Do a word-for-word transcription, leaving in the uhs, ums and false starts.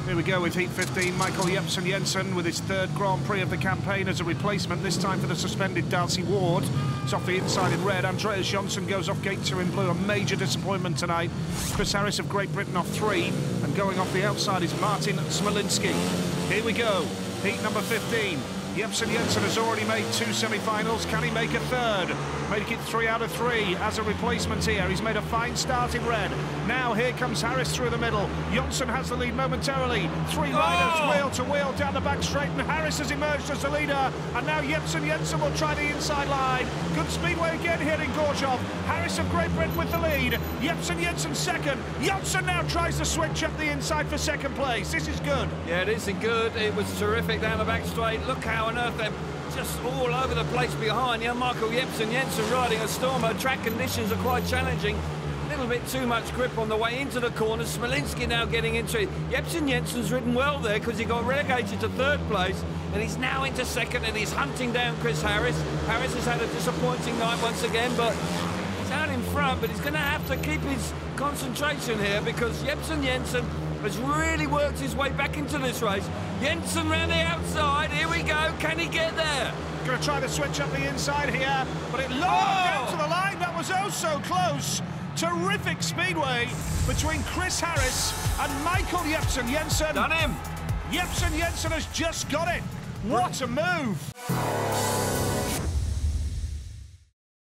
Here we go with Heat fifteen, Michael Jepsen Jensen with his third Grand Prix of the campaign as a replacement, this time for the suspended Darcy Ward. It's off the inside in red. Andreas Johnson goes off gate two in blue, a major disappointment tonight. Chris Harris of Great Britain off three, and going off the outside is Martin Smolinski. Here we go, Heat number fifteen. Jepsen Jensen has already made two semi-finals. Can he make a third? Make it three out of three as a replacement here. He's made a fine start in red. Now here comes Harris through the middle. Johnson has the lead momentarily. Three riders oh. wheel to wheel down the back straight, and Harris has emerged as the leader. And now Jepsen Jensen will try the inside line. Good Speedway again here in Gorzow. Harris of Great Britain with the lead. Jepsen Jensen second. Johnson now tries to switch up the inside for second place. This is good. Yeah, it isn't good. It was terrific down the back straight. Look how on earth they're just all over the place behind. Yeah, Michael Jepsen Jensen riding a stormer. Track conditions are quite challenging. A little bit too much grip on the way into the corner. Smolinski now getting into it. Jepsen Jensen's ridden well there because he got relegated to third place, and he's now into second, and he's hunting down Chris Harris. Harris has had a disappointing night once again, but he's out in front, but he's going to have to keep his concentration here because Jepsen Jensen has really worked his way back into this race. Jensen round the outside, here we go, can he get there? Going to try to switch up the inside here, but it lowered oh. down to the line. That was oh so close. Terrific speedway between Chris Harris and Michael Jepsen Jensen. Done him. Jepsen Jensen has just got it. What a move.